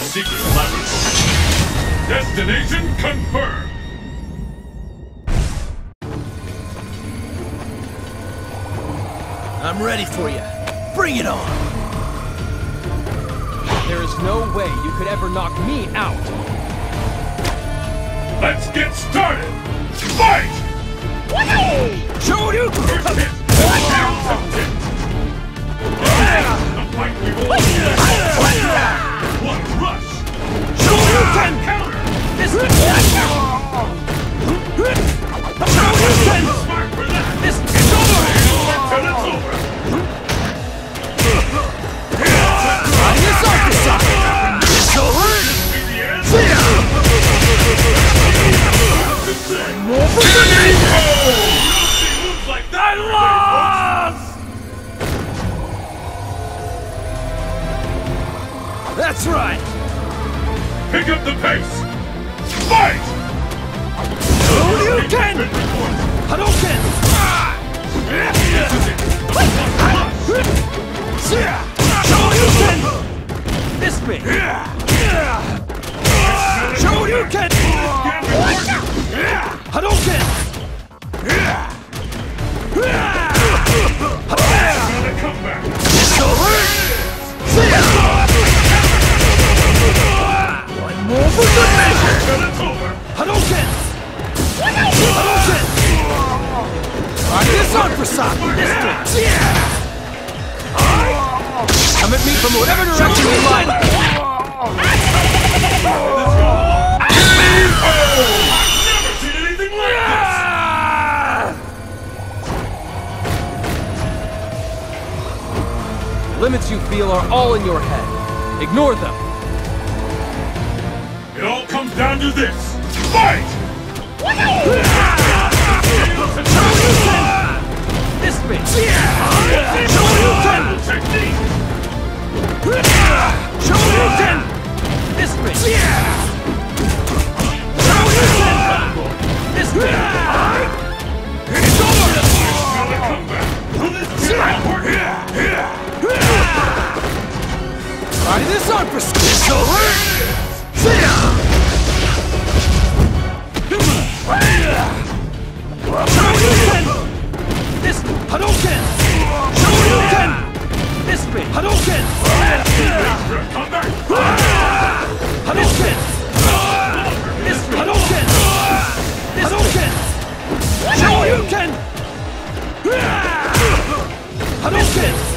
secret laboratory. Destination confirmed. I'm ready for you. Bring it on! There is no way you could ever knock me out! Let's get started! Fight! Show you! First hit! The fight we will one rush! Show you can! Counter! This Show you can! Smart for that! This is over! Till it's over! This off the side! This over! See ya! More for the Moves like that! I lost! That's right! Pick up the pace! Fight! You can! Hadouken! Shoryuken! This me! Shoryuken! Hadouken! Gotta come back! It's over! See ya! One more for good measure! Till it's over! Hadouken! Hadouken! This on for some! This me! See ya! Come at me from whatever direction you like! Never seen anything like this! Limits you feel are all in your head. Ignore them. It all comes down to this! Fight! This me! Shoryuken! Technique! Shoryuken! This me! Shoryuken! This me! It's over! Gotta come back! Will this be important? Try this on for it's over! See ya! Shoryuken! This Hadouken! Shoryuken! This me! Hadouken! Come back! Hadouken! This me! Hadouken! This Hadouken! Shoryuken! Hadouken!